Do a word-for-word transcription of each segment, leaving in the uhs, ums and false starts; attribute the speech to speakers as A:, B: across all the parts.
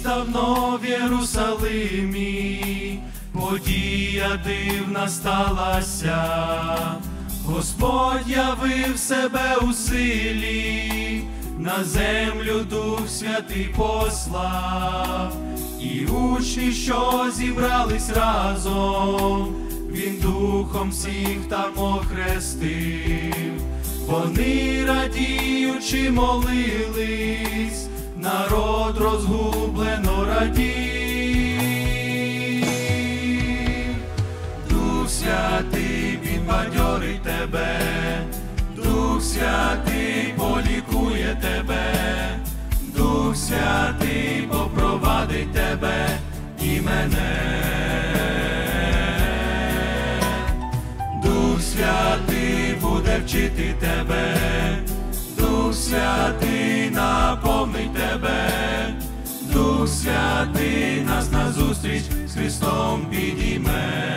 A: давно в Єрусалимі, подія дивна сталася. Господь явив себе у силі, на землю Дух Святий послав. І учні, що зібрались разом, Він Духом всіх там охрестив. Вони, радіючи, молились, народ розгублено радів. Дух Святий підбадьорить тебе, Дух Святий полікує тебе, Дух Святий попровадить тебе і мене. Дух Святий буде вчити тебе, Дух Святий наповнить тебе, Дух Святий нас назустріч з Христом підійме.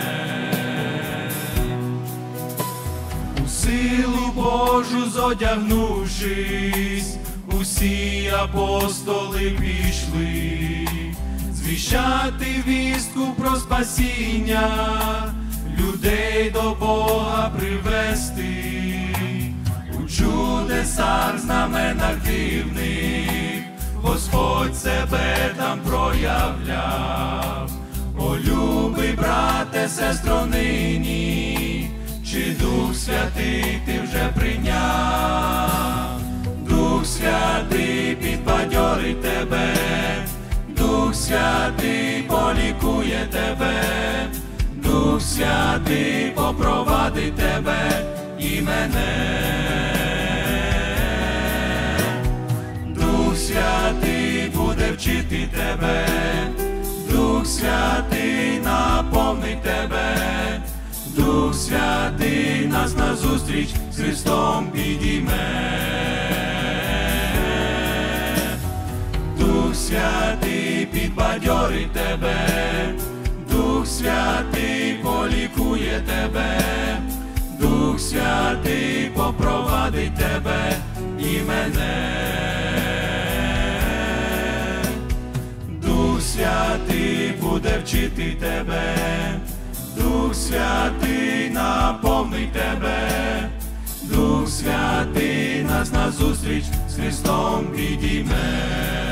A: У силу Божу зодягнувшись, усі апостоли пішли, звіщати вістку про спасіння, людей до Бога привести. У чудесах, знаменах дивних Господь себе там проявляв. О, любий брате, сестро, нині, чи Дух Святий ти вже прийняв? Дух Святий підбадьорить тебе, Дух Святий полікує тебе, Дух Святий попровадить тебе і мене. Дух Святий буде вчити тебе, Дух Святий наповнить тебе, Дух Святий нас назустріч з Христом підійме. Дух Святий підбадьорить тебе, Дух Святий полікує тебе, Дух Святий попровадить тебе і мене. Дух Святий буде вчити тебе, Дух Святий наповнить тебе, Дух Святий нас назустріч з Христом підійме.